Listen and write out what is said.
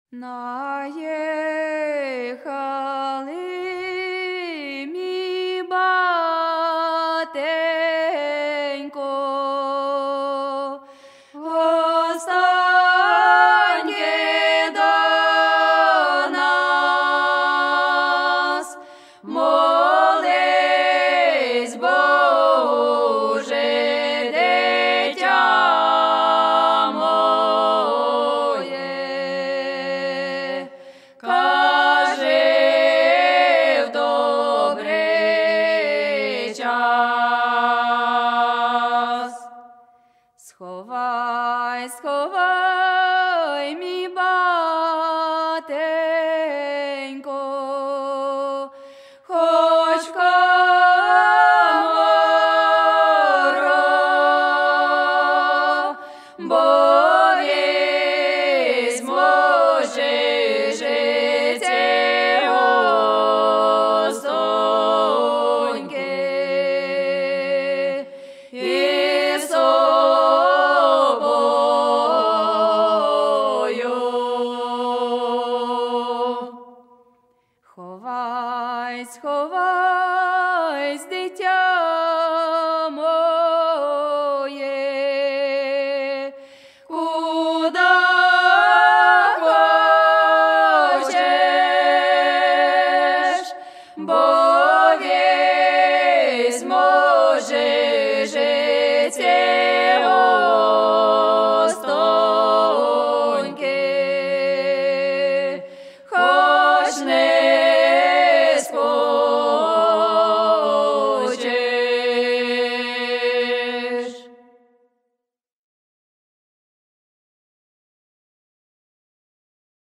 Наїхали мій батенько, останнє до нас, молись, Боже, дитя моє, кажи в добрий час. Сховай, сховай, мій батенько, хоч в камору, бо весь може жити остоньки, і собою. Ховай, сховай,